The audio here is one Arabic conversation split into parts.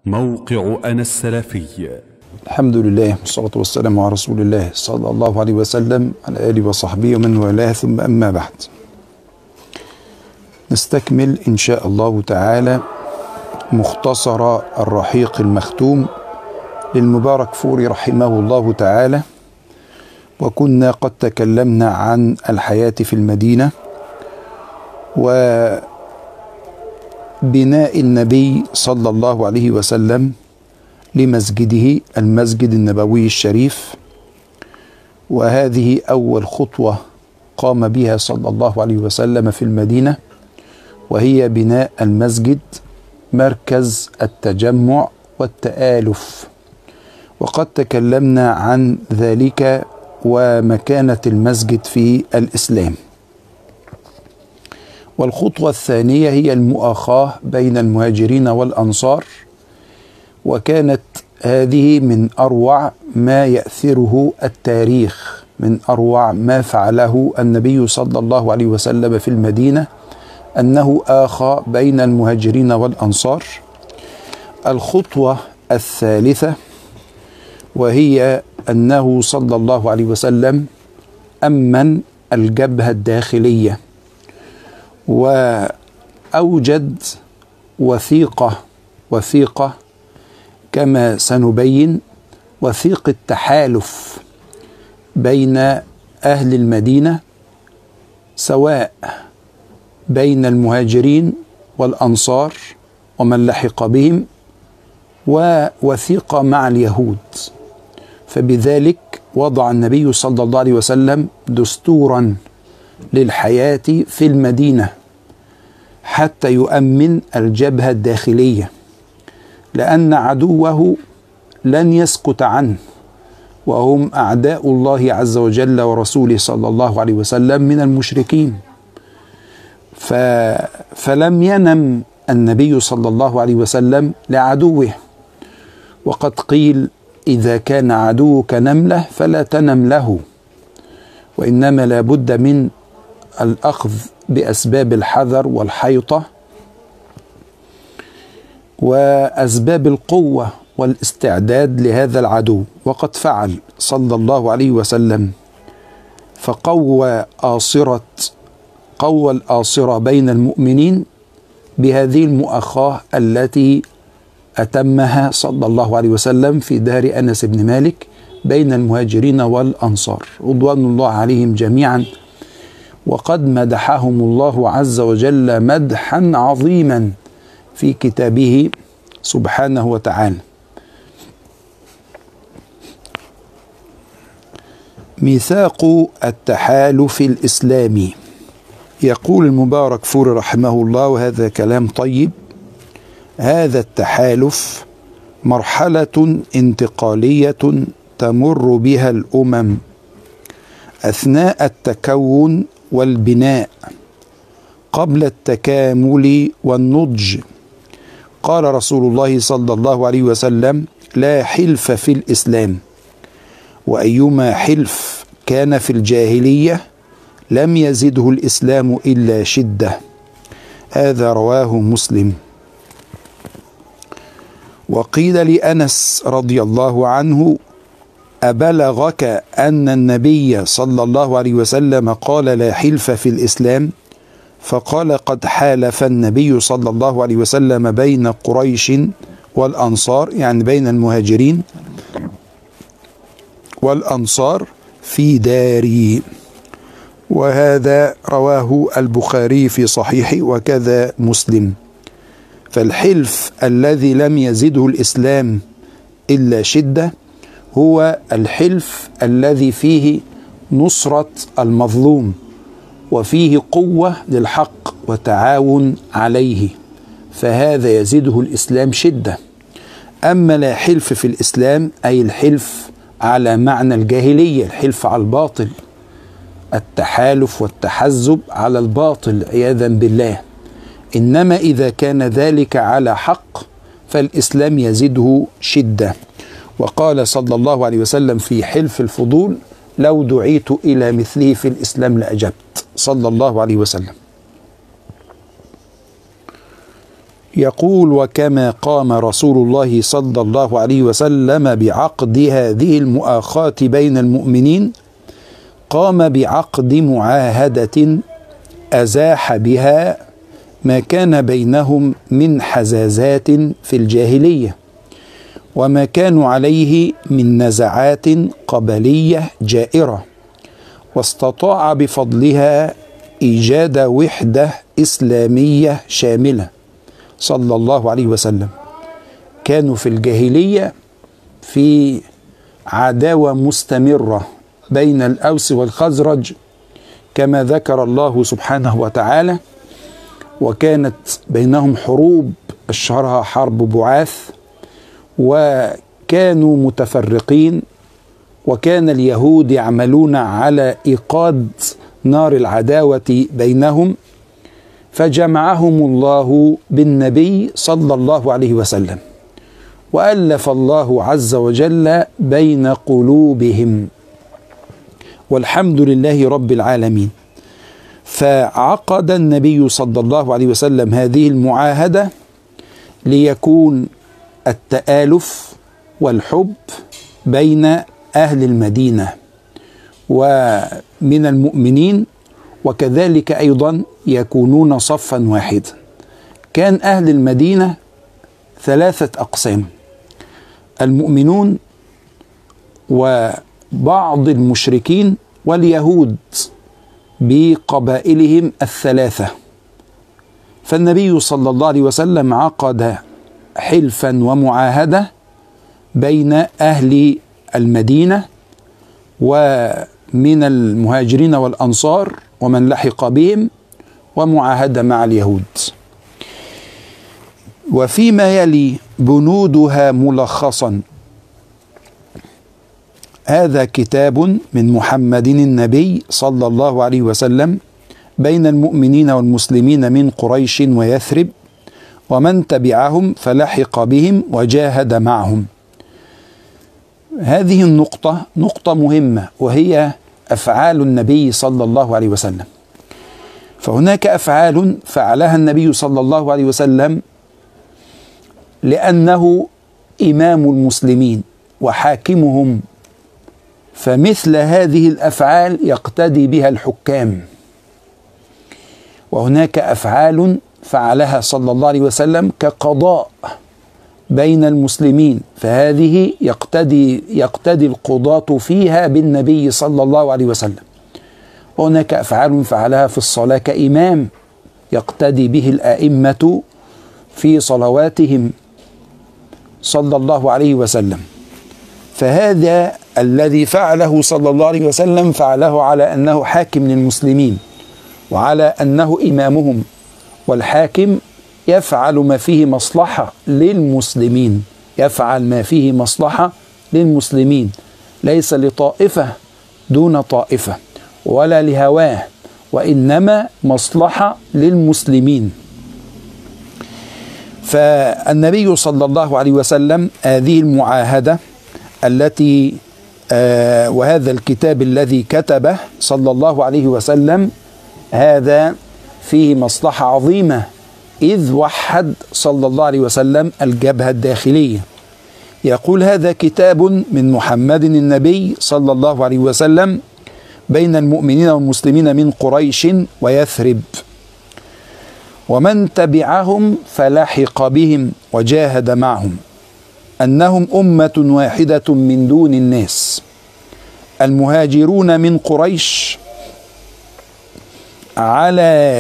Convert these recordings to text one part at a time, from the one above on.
موقع أنا السلفي. الحمد لله والصلاة والسلام على رسول الله صلى الله عليه وسلم على آله وصحبه ومن والاه، ثم أما بعد. نستكمل إن شاء الله تعالى مختصر الرحيق المختوم للمباركفوري رحمه الله تعالى. وكنا قد تكلمنا عن الحياة في المدينة وبناء النبي صلى الله عليه وسلم لمسجده المسجد النبوي الشريف، وهذه أول خطوة قام بها صلى الله عليه وسلم في المدينة، وهي بناء المسجد مركز التجمع والتآلف. وقد تكلمنا عن ذلك ومكانة المسجد في الإسلام. والخطوة الثانية هي المؤاخاة بين المهاجرين والأنصار، وكانت هذه من أروع ما يأثره التاريخ، من أروع ما فعله النبي صلى الله عليه وسلم في المدينة، أنه آخى بين المهاجرين والأنصار. الخطوة الثالثة وهي أنه صلى الله عليه وسلم أمن الجبهة الداخلية، وأوجد وثيقة كما سنبين، وثيقة تحالف بين أهل المدينة، سواء بين المهاجرين والأنصار ومن لحق بهم، ووثيقة مع اليهود. فبذلك وضع النبي صلى الله عليه وسلم دستورا للحياة في المدينة حتى يؤمن الجبهة الداخلية، لأن عدوه لن يسكت عنه، وهم أعداء الله عز وجل ورسوله صلى الله عليه وسلم من المشركين. فلم ينم النبي صلى الله عليه وسلم لعدوه، وقد قيل: إذا كان عدوك نملة فلا تنم له، وإنما لا بد من الأخذ بأسباب الحذر والحيطة وأسباب القوة والاستعداد لهذا العدو. وقد فعل صلى الله عليه وسلم، فقوى الآصرة بين المؤمنين بهذه المؤاخاة التي أتمها صلى الله عليه وسلم في دار أنس بن مالك بين المهاجرين والأنصار رضوان الله عليهم جميعا. وقد مدحهم الله عز وجل مدحا عظيما في كتابه سبحانه وتعالى. ميثاق التحالف الإسلامي. يقول المباركفوري رحمه الله، وهذا كلام طيب: هذا التحالف مرحلة انتقالية تمر بها الأمم أثناء التكون والبناء قبل التكامل والنضج. قال رسول الله صلى الله عليه وسلم: لا حلف في الإسلام، وأيما حلف كان في الجاهلية لم يزده الإسلام إلا شدة. هذا رواه مسلم. وقيل لأنس رضي الله عنه: أبلغك أن النبي صلى الله عليه وسلم قال لا حلف في الإسلام؟ فقال: قد حالف النبي صلى الله عليه وسلم بين قريش والأنصار، يعني بين المهاجرين والأنصار في داري. وهذا رواه البخاري في صحيحه وكذا مسلم. فالحلف الذي لم يزده الإسلام إلا شدة هو الحلف الذي فيه نصرة المظلوم، وفيه قوة للحق وتعاون عليه، فهذا يزيده الإسلام شدة. أما لا حلف في الإسلام أي الحلف على معنى الجاهلية، الحلف على الباطل، التحالف والتحزب على الباطل عياذا بالله. إنما إذا كان ذلك على حق فالإسلام يزيده شدة. وقال صلى الله عليه وسلم في حلف الفضول: لو دعيت إلى مثله في الإسلام لأجبت، صلى الله عليه وسلم. يقول: وكما قام رسول الله صلى الله عليه وسلم بعقد هذه المؤاخاة بين المؤمنين، قام بعقد معاهدة أزاح بها ما كان بينهم من حزازات في الجاهلية، وما كانوا عليه من نزعات قبلية جائرة، واستطاع بفضلها إيجاد وحدة إسلامية شاملة صلى الله عليه وسلم. كانوا في الجاهلية في عداوة مستمرة بين الأوس والخزرج كما ذكر الله سبحانه وتعالى، وكانت بينهم حروب أشهرها حرب بعاث، وكانوا متفرقين، وكان اليهود يعملون على إيقاد نار العداوة بينهم، فجمعهم الله بالنبي صلى الله عليه وسلم، وألف الله عز وجل بين قلوبهم، والحمد لله رب العالمين. فعقد النبي صلى الله عليه وسلم هذه المعاهدة ليكون التآلف والحب بين أهل المدينة ومن المؤمنين، وكذلك أيضا يكونون صفا واحدا. كان أهل المدينة 3 أقسام: المؤمنون وبعض المشركين واليهود بقبائلهم 3. فالنبي صلى الله عليه وسلم عقد حلفا ومعاهدة بين أهل المدينة ومن المهاجرين والأنصار ومن لحق بهم، ومعاهدة مع اليهود. وفيما يلي بنودها ملخصا: هذا كتاب من محمد النبي صلى الله عليه وسلم بين المؤمنين والمسلمين من قريش ويثرب، ومن تبعهم فلحق بهم وجاهد معهم. هذه النقطة نقطة مهمة، وهي أفعال النبي صلى الله عليه وسلم. فهناك أفعال فعلها النبي صلى الله عليه وسلم لأنه إمام المسلمين وحاكمهم، فمثل هذه الأفعال يقتدي بها الحكام. وهناك أفعال فعلها صلى الله عليه وسلم كقضاء بين المسلمين، فهذه يقتدي القضاة فيها بالنبي صلى الله عليه وسلم. وهناك أفعال فعلها في الصلاة كإمام يقتدي به الأئمة في صلواتهم صلى الله عليه وسلم. فهذا الذي فعله صلى الله عليه وسلم فعله على أنه حاكم للمسلمين، وعلى أنه إمامهم، والحاكم يفعل ما فيه مصلحة للمسلمين، يفعل ما فيه مصلحة للمسلمين، ليس لطائفة دون طائفة ولا لهواه، وإنما مصلحة للمسلمين. فالنبي صلى الله عليه وسلم هذه المعاهدة التي وهذا الكتاب الذي كتبه صلى الله عليه وسلم، هذا فيه مصلحة عظيمة، إذ وحد صلى الله عليه وسلم الجبهة الداخلية. يقول: هذا كتاب من محمد النبي صلى الله عليه وسلم بين المؤمنين والمسلمين من قريش ويثرب، ومن تبعهم فلحق بهم وجاهد معهم، أنهم أمة واحدة من دون الناس، المهاجرون من قريش على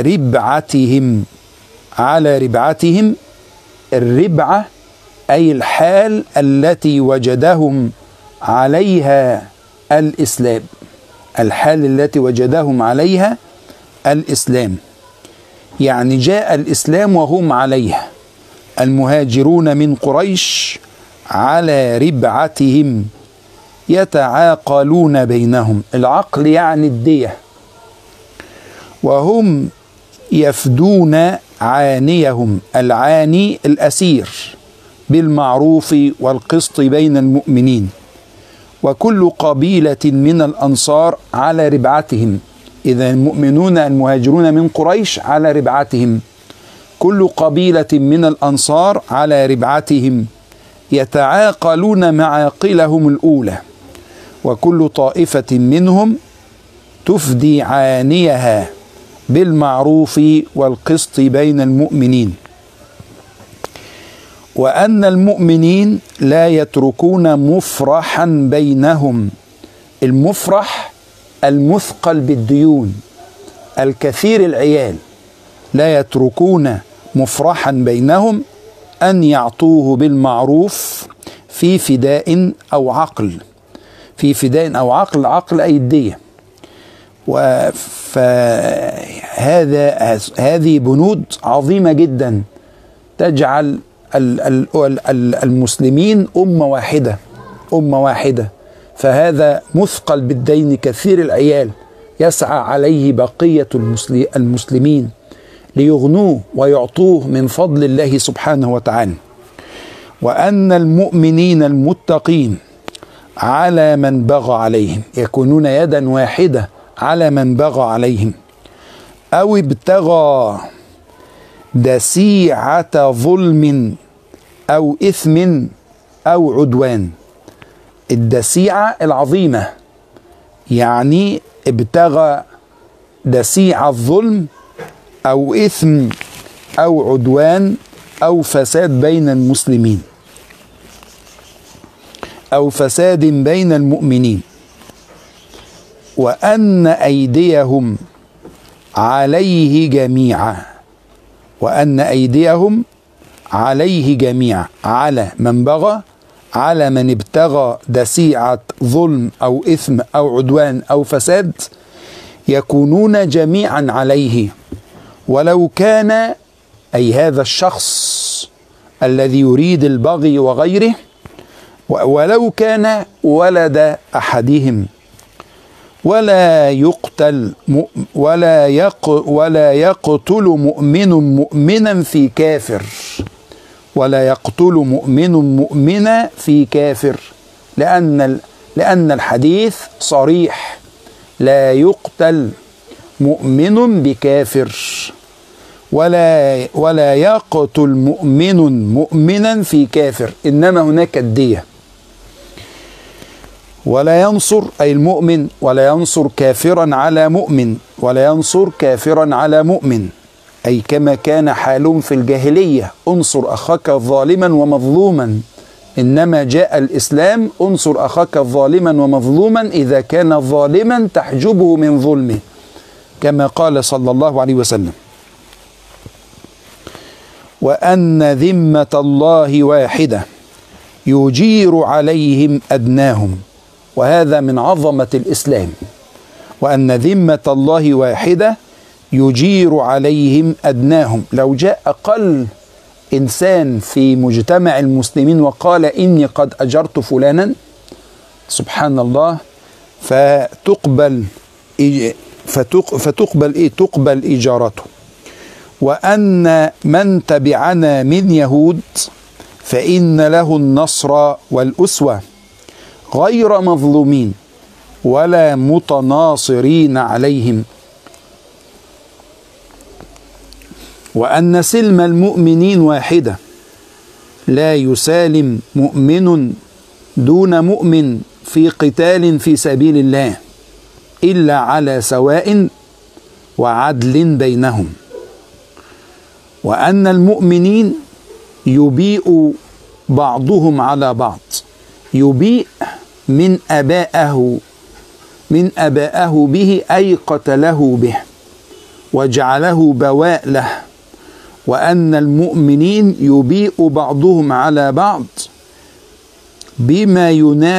ربعتهم. الربعة أي الحال التي وجدهم عليها الإسلام، الحال التي وجدهم عليها الإسلام، يعني جاء الإسلام وهم عليها. المهاجرون من قريش على ربعتهم يتعاقلون بينهم، العقل يعني الدية، وهم يفدون عانيهم، العاني الأسير، بالمعروف والقسط بين المؤمنين. وكل قبيلة من الأنصار على ربعتهم، إذا المؤمنون المهاجرون من قريش على ربعتهم، كل قبيلة من الأنصار على ربعتهم يتعاقلون معاقلهم الأولى، وكل طائفة منهم تفدي عانيها بالمعروف والقسط بين المؤمنين، وأن المؤمنين لا يتركون مفرحا بينهم. المفرح المثقل بالديون الكثير العيال، لا يتركون مفرحا بينهم أن يعطوه بالمعروف في فداء أو عقل. في فداء أو عقل، عقل أي الدية. هذه بنود عظيمة جدا تجعل المسلمين أمة واحدة. فهذا مثقل بالدين كثير العيال يسعى عليه بقية المسلمين ليغنوه ويعطوه من فضل الله سبحانه وتعالى. وأن المؤمنين المتقين على من بغى عليهم يكونون يدا واحدة على من بغى عليهم أو ابتغى دسيعة ظلم أو إثم أو عدوان. الدسيعة العظيمة يعني ابتغى دسيعة الظلم أو إثم أو عدوان أو فساد بين المسلمين أو فساد بين المؤمنين، وأن أيديهم عليه جميعا. وأن أيديهم عليه جميعا، على من بغى، على من ابتغى دسيعة ظلم أو إثم أو عدوان أو فساد، يكونون جميعا عليه، ولو كان أي هذا الشخص الذي يريد البغي وغيره، ولو كان ولد أحدهم. ولا يقتل مؤمن مؤمنا في كافر. ولا يقتل مؤمن مؤمنا في كافر، لأن الحديث صريح: لا يقتل مؤمن بكافر. ولا يقتل مؤمن مؤمنا في كافر، إنما هناك الدية. ولا ينصر أي المؤمن، ولا ينصر كافرا على مؤمن، ولا ينصر كافرا على مؤمن، أي كما كان حالهم في الجاهلية: انصر أخاك ظالما ومظلوما. إنما جاء الإسلام: انصر أخاك ظالما ومظلوما إذا كان ظالما تحجبه من ظلمه، كما قال صلى الله عليه وسلم. وأن ذمة الله واحدة يجير عليهم أدناهم، وهذا من عظمة الإسلام. وأن ذمة الله واحدة يجير عليهم أدناهم. لو جاء أقل إنسان في مجتمع المسلمين وقال: إني قد أجرت فلانا، سبحان الله، تقبل إجارته. وأن من تبعنا من يهود فإن له النصر والأسوة، غير مظلومين ولا متناصرين عليهم. وأن سلم المؤمنين واحدة، لا يسالم مؤمن دون مؤمن في قتال في سبيل الله إلا على سواء وعدل بينهم. وأن المؤمنين يبيء بعضهم على بعض. يبيء من أباءه به، أي قتله به وجعله بواء له. وأن المؤمنين يبيء بعضهم على بعض بما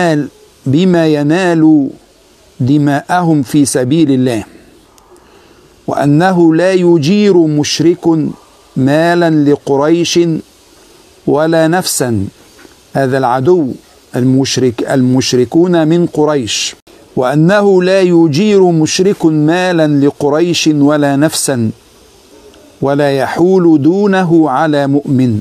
ينال دماءهم في سبيل الله. وأنه لا يجير مشرك مالا لقريش ولا نفسا، هذا العدو المشركون من قريش. وأنه لا يجير مشرك مالا لقريش ولا نفسا، ولا يحول دونه على مؤمن.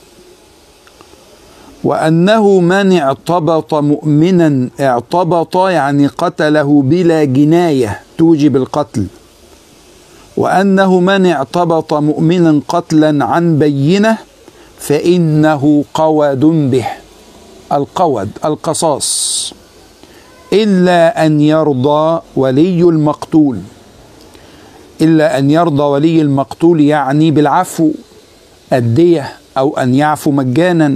وأنه من اعتبط مؤمنا، اعتبط يعني قتله بلا جناية توجب القتل، وأنه من اعتبط مؤمنا قتلا عن بينة فإنه قود به، القود القصاص، إلا أن يرضى ولي المقتول، إلا أن يرضى ولي المقتول يعني بالعفو، الدية، أو أن يعفو مجانا.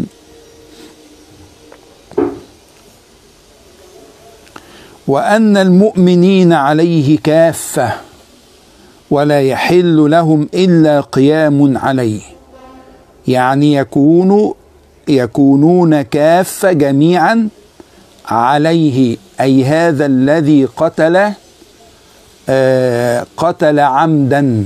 وأن المؤمنين عليه كافة ولا يحل لهم إلا قيام عليه، يعني يكونون كافة جميعا عليه، أي هذا الذي قتل عمدا.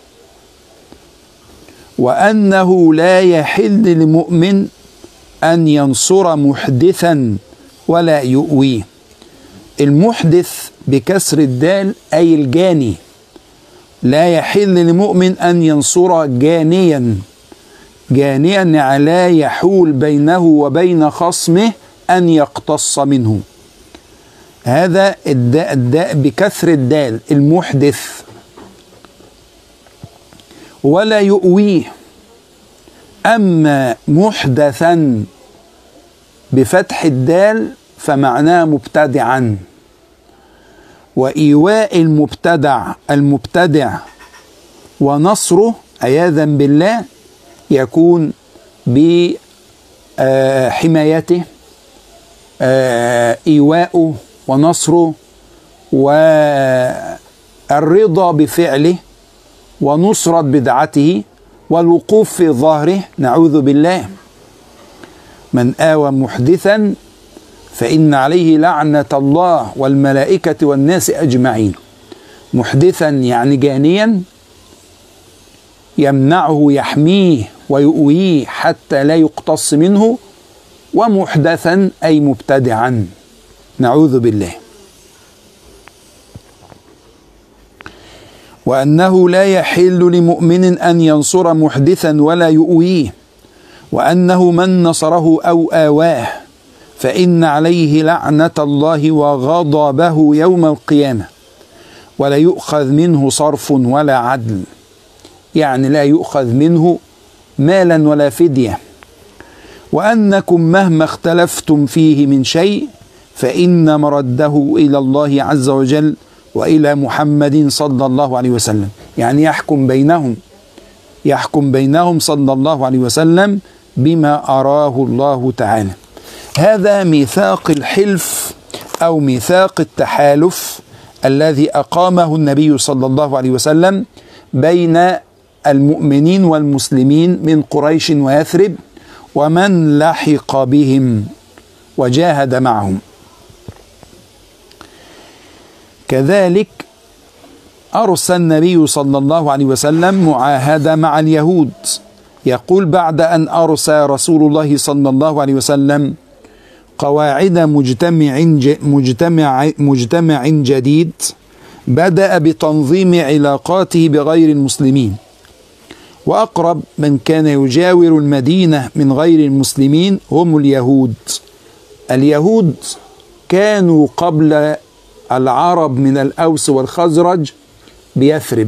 وأنه لا يحل لمؤمن أن ينصر محدثا ولا يؤويه. المحدث بكسر الدال أي الجاني، لا يحل لمؤمن أن ينصر جانيا، جانيا لا يحول بينه وبين خصمه أن يقتص منه. هذا الداء بكسر الدال المحدث. ولا يؤويه. أما محدثا بفتح الدال فمعناه مبتدعا، وإيواء المبتدع ونصره عياذا بالله يكون بحمايته، إيواءه ونصره والرضا بفعله ونصرة بدعته والوقوف في ظهره، نعوذ بالله. من آوى محدثا فإن عليه لعنة الله والملائكة والناس أجمعين. محدثا يعني جانيا يمنعه، يحميه ويؤويه حتى لا يقتص منه، ومحدثا أي مبتدعا، نعوذ بالله. وأنه لا يحل لمؤمن أن ينصر محدثا ولا يؤويه، وأنه من نصره أو آواه فإن عليه لعنة الله وغضبه يوم القيامة، ولا يؤخذ منه صرف ولا عدل، يعني لا يؤخذ منه مالا ولا فدية. وأنكم مهما اختلفتم فيه من شيء فإن مرده إلى الله عز وجل وإلى محمد صلى الله عليه وسلم، يعني يحكم بينهم صلى الله عليه وسلم بما أراه الله تعالى. هذا ميثاق الحلف أو ميثاق التحالف الذي أقامه النبي صلى الله عليه وسلم بين المؤمنين والمسلمين من قريش ويثرب ومن لحق بهم وجاهد معهم. كذلك أرسل النبي صلى الله عليه وسلم معاهدة مع اليهود، يقول: بعد أن أرسل رسول الله صلى الله عليه وسلم قواعد مجتمع جديد، بدأ بتنظيم علاقاته بغير المسلمين، وأقرب من كان يجاور المدينة من غير المسلمين هم اليهود. اليهود كانوا قبل العرب من الأوس والخزرج بيثرب،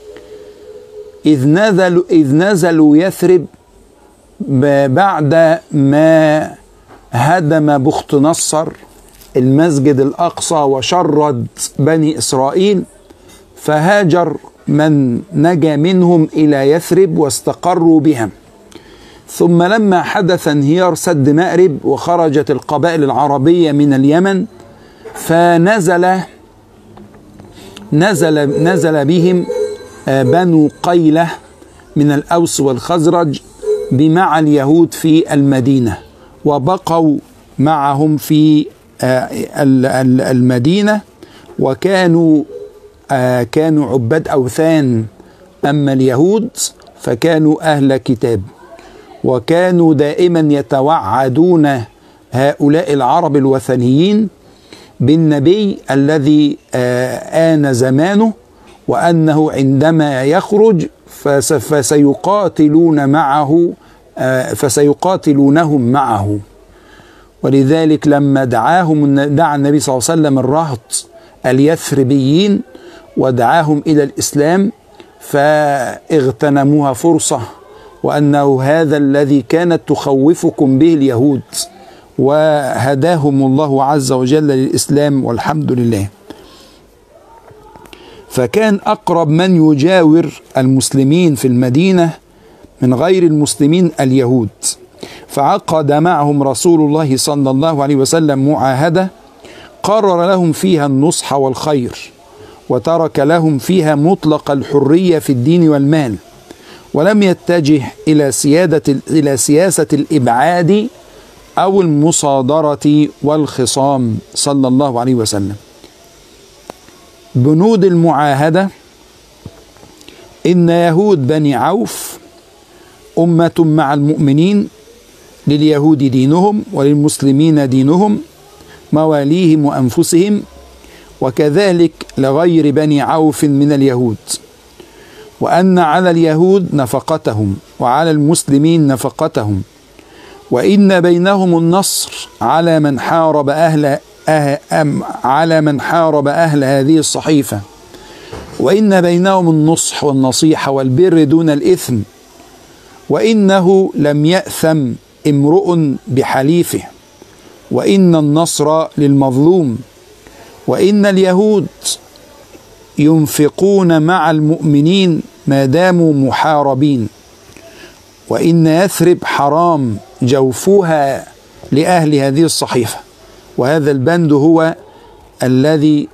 إذ نزلوا يثرب بعد ما هدم بخت نصر المسجد الأقصى وشرد بني إسرائيل، فهاجر من نجا منهم إلى يثرب واستقروا بها. ثم لما حدث انهيار سد مأرب وخرجت القبائل العربية من اليمن، نزل بهم بنو قيلة من الأوس والخزرج بمع اليهود في المدينة، وبقوا معهم في المدينة، وكانوا عباد أوثان. أما اليهود فكانوا أهل كتاب، وكانوا دائما يتوعدون هؤلاء العرب الوثنيين بالنبي الذي آن زمانه، وأنه عندما يخرج فسيقاتلونهم معه. ولذلك لما دعا النبي صلى الله عليه وسلم الرهط اليثربيين ودعاهم إلى الإسلام، فاغتنموها فرصة، وأنه هذا الذي كانت تخوفكم به اليهود، وهداهم الله عز وجل للإسلام والحمد لله. فكان أقرب من يجاور المسلمين في المدينة من غير المسلمين اليهود، فعقد معهم رسول الله صلى الله عليه وسلم معاهدة قرر لهم فيها النصح والخير، وترك لهم فيها مطلق الحرية في الدين والمال، ولم يتجه إلى سياسة الإبعاد أو المصادرة والخصام صلى الله عليه وسلم. بنود المعاهدة: إن يهود بني عوف أمة مع المؤمنين، لليهود دينهم وللمسلمين دينهم، مواليهم وأنفسهم، وكذلك لغير بني عوف من اليهود، وأن على اليهود نفقتهم وعلى المسلمين نفقتهم، وإن بينهم النصر على من حارب أهل هذه الصحيفة، وإن بينهم النصح والنصيحة والبر دون الإثم، وإنه لم يأثم امرؤ بحليفه، وإن النصر للمظلوم، وإن اليهود ينفقون مع المؤمنين ما داموا محاربين، وإن يثرب حرام جوفوها لأهل هذه الصحيفة. وهذا البند هو الذي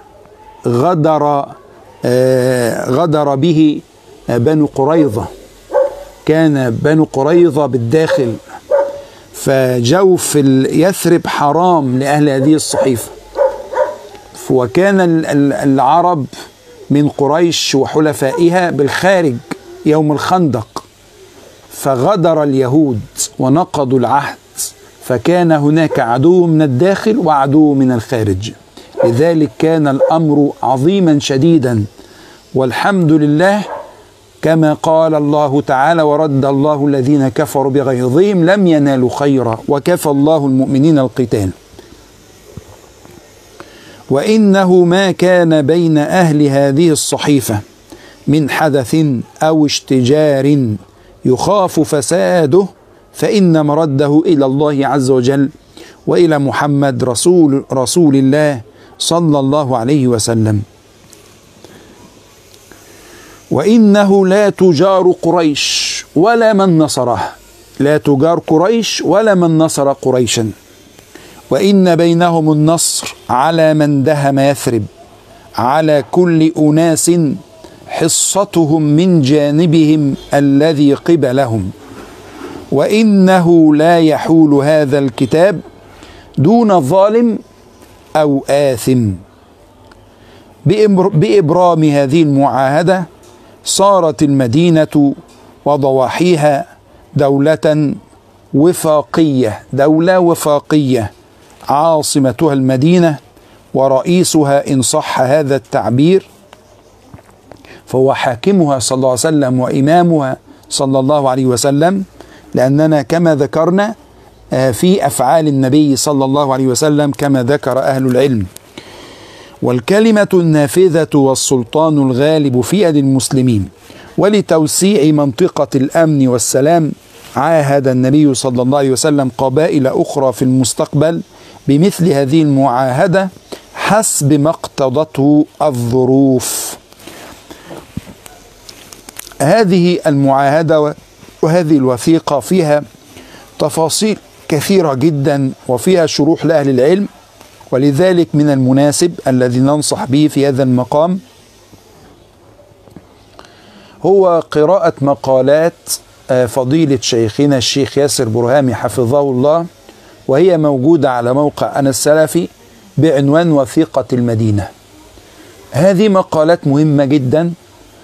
غدر به بنو قريظة. كان بنو قريظة بالداخل، فجوف يثرب حرام لأهل هذه الصحيفة. وكان العرب من قريش وحلفائها بالخارج يوم الخندق، فغدر اليهود ونقضوا العهد، فكان هناك عدو من الداخل وعدو من الخارج. لذلك كان الأمر عظيما شديدا، والحمد لله كما قال الله تعالى: ورد الله الذين كفروا بغيظهم لم ينالوا خيرا وكفى الله المؤمنين القتال. وإنه ما كان بين أهل هذه الصحيفة من حدث أو اشتجار يخاف فساده، فإن مرده إلى الله عز وجل وإلى محمد رسول الله صلى الله عليه وسلم. وإنه لا تجار قريش ولا من نصره، لا تجار قريش ولا من نصر قريشا، وإن بينهم النصر على من دهم يثرب، على كل أناس حصتهم من جانبهم الذي قبلهم، وإنه لا يحول هذا الكتاب دون ظالم أو آثم. بإبرام هذه المعاهدة صارت المدينة وضواحيها دولة وفاقية، عاصمتها المدينة، ورئيسها إن صح هذا التعبير فهو حاكمها صلى الله عليه وسلم وإمامها صلى الله عليه وسلم، لأننا كما ذكرنا في أفعال النبي صلى الله عليه وسلم كما ذكر أهل العلم. والكلمة النافذة والسلطان الغالب في يد المسلمين. ولتوسيع منطقة الأمن والسلام عاهد النبي صلى الله عليه وسلم قبائل أخرى في المستقبل بمثل هذه المعاهدة حسب ما اقتضته الظروف. هذه المعاهدة وهذه الوثيقة فيها تفاصيل كثيرة جدا وفيها شروح لأهل العلم، ولذلك من المناسب الذي ننصح به في هذا المقام هو قراءة مقالات فضيلة شيخنا الشيخ ياسر برهامي حفظه الله، وهي موجودة على موقع أنا السلفي بعنوان وثيقة المدينة. هذه مقالات مهمة جدا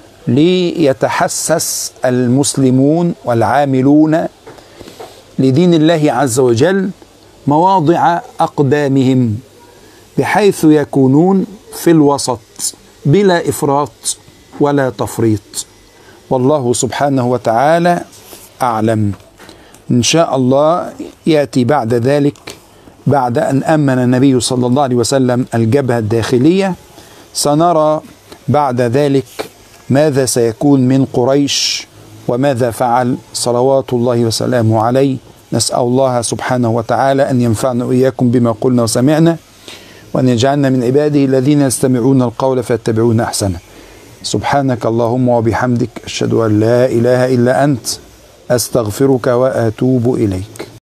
ليتحسس المسلمون والعاملون لدين الله عز وجل مواضع أقدامهم، بحيث يكونون في الوسط بلا إفراط ولا تفريط. والله سبحانه وتعالى أعلم. إن شاء الله يأتي بعد ذلك، بعد أن أمن النبي صلى الله عليه وسلم الجبهة الداخلية، سنرى بعد ذلك ماذا سيكون من قريش وماذا فعل صلوات الله وسلامه عليه. نسأل الله سبحانه وتعالى أن ينفعنا وإياكم بما قلنا وسمعنا، وأن يجعلنا من عباده الذين يستمعون القول فيتبعون أحسنه. سبحانك اللهم وبحمدك، أشهد أن لا إله إلا أنت، أستغفرك وأتوب إليك.